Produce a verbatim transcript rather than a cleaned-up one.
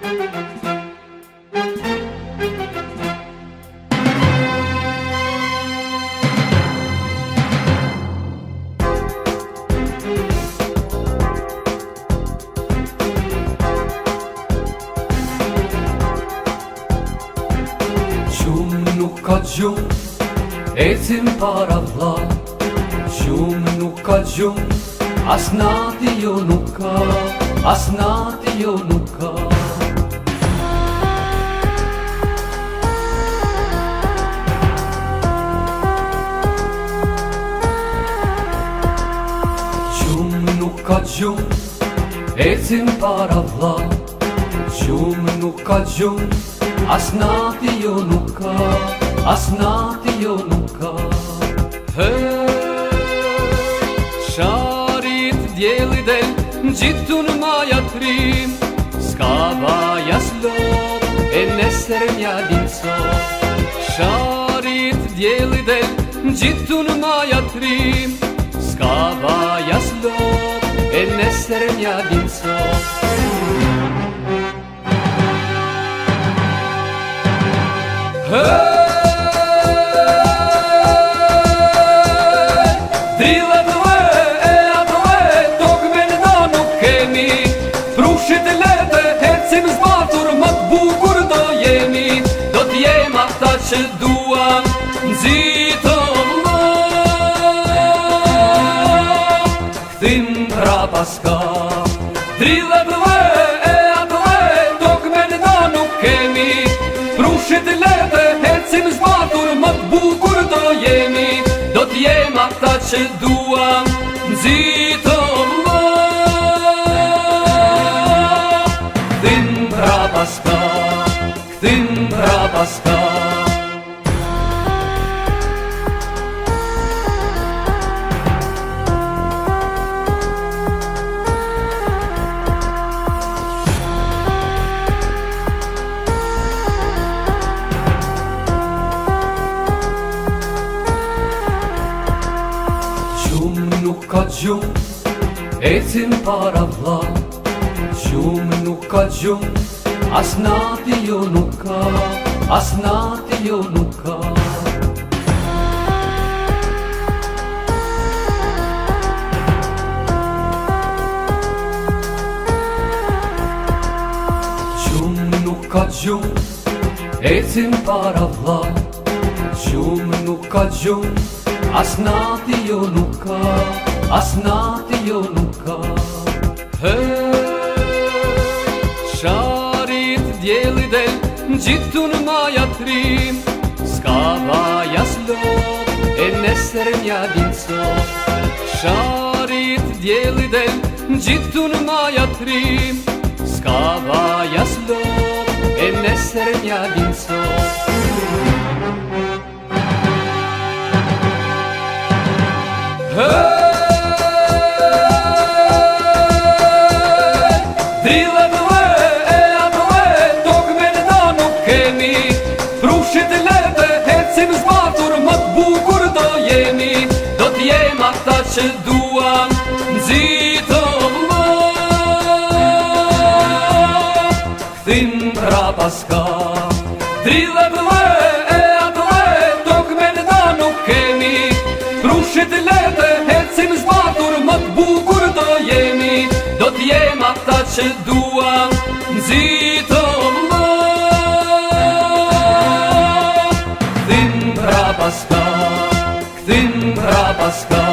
Nuk ka gjumë, ecim para vlla. Gjumë nuk ka gjumë, as nati jo nuk ka, as nati jo nuk ka. Gjumë nuk ka gjumë, ecim para vlla. Gjumë nuk ka gjumë, as nati jo nuk ka, as nati jo nuk ka. Hej, sharit djeli del, gjittu në maja trim. Ska vaja slop, e nesër nja dimsot. Sharit djeli del, gjittu në maja trim. Ska vaja slop, e nesër nja dimsot. Hej, drilla të ve, e ato ve, tok me në da nuk kemi. Prushit e lete, hecim zbatur, më të bukur do jemi. Do t'jem ata që duam, nxito vlla. Kthim pra paska. Drilla të ve, e ato ve, tok me në da nuk kemi. Prushit e lete, hecim zbatur, më të bukur do jemi. Do t'jem ata që duam, nxito vlla. Kthim pra paska, kthim pra paska. Gjumë nuk ka gjumë, ecim para vlla. Gjumë nuk ka gjumë, as nati jo nuk ka, as nati jo nuk ka. Gjumë nuk ka gjumë, ecim para vlla. Gjumë nuk ka gjumë, as nati jo nuk ka, as nati jo nuk ka. Hej, sharit djeli del, gjittu në maja trim. Ska vaja slop, e nesër nja dimsot. Sharit djeli del, gjittu në maja trim. Ska vaja slop, e nesër nja dimsot. Hej, drilla të ve, e ato ve, tok me në da nuk kemi. Prushit e lete, hecim zbatur, më të bukur do jemi. Do t'jem ata që duam, nxito vlla. Kthim pra paska. Drilla të ve, e ato ve, tok me në da nuk kemi. Prushit e lete, hecim zbatur, më të bukur do jemi. Do t'jem ata që duam, nxito vlla. Kthim pra paska, kthim pra paska.